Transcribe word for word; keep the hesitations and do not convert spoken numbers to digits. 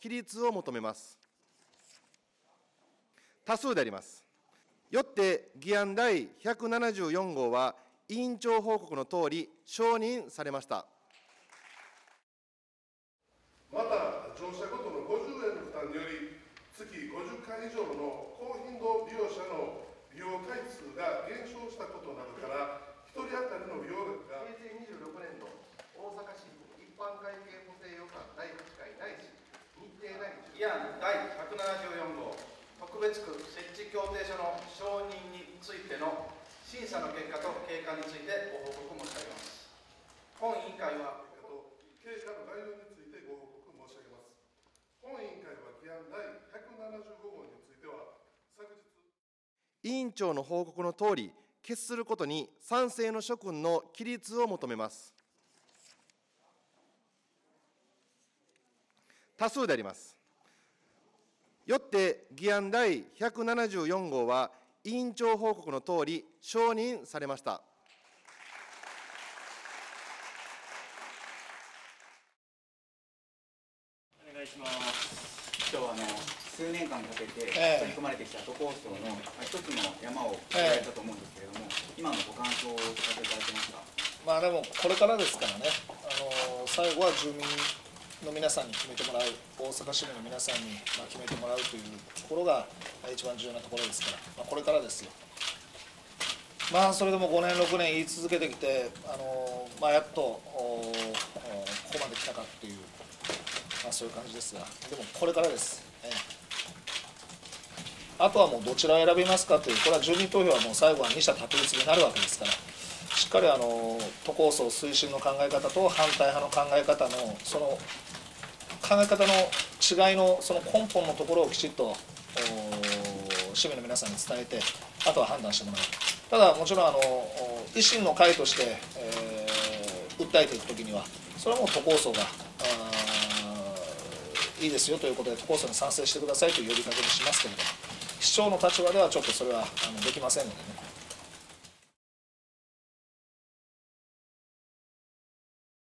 規律を求めます。多数であります。よって議案第ひゃくななじゅうよん号は委員長報告のとおり承認されました。 また、乗車ごとのごじゅうえんの負担により、月ごじゅっかい以上の高頻度利用者の利用回数が減少したことなどから、ひとり当たりの利用額が平成にじゅうろくねん度大阪市一般会計補正予算だいはちかいないし日程第議案第ひゃくななじゅうよん号特別区設置協定書の承認についての審査の結果と経過についてご報告申し上げます。本委員会は経過の概要についてご報告申し上げます。本委員会は議案第ひゃくななじゅうご号については昨日委員長の報告のとおり決することに賛成の諸君の起立を求めます。多数であります。よって議案第ひゃくななじゅうよん号は委員長報告のとおり承認されました。 お願いします。今日はあの数年間かけて取り組まれてきた都構想の一つの山をやられたと思うんですけれども、今のご感想を聞かせていただけますか。 まあでもこれからですからね、あの最後は住民の皆さんに決めてもらう、大阪市民の皆さんにまあ決めてもらうというところが一番重要なところですから、まあ、これからですよ。まあそれでもごねんろくねん言い続けてきて、あのまあ、やっとここまで来たかっていう、まあ、そういう感じですが、でもこれからです、ええ、あとはもうどちらを選びますかという、これは住民投票はもう最後は二者択一になるわけですから、しっかりあの都構想推進の考え方と反対派の考え方のその考え方の違いのその根本のところをきちっと市民の皆さんに伝えて、あとは判断してもらう。ただもちろんあの維新の会として、えー、訴えていくときには、それはもう都構想がいいですよということで、都構想に賛成してくださいという呼びかけにしますけれども、市長の立場ではちょっとそれはあのできませんのでね。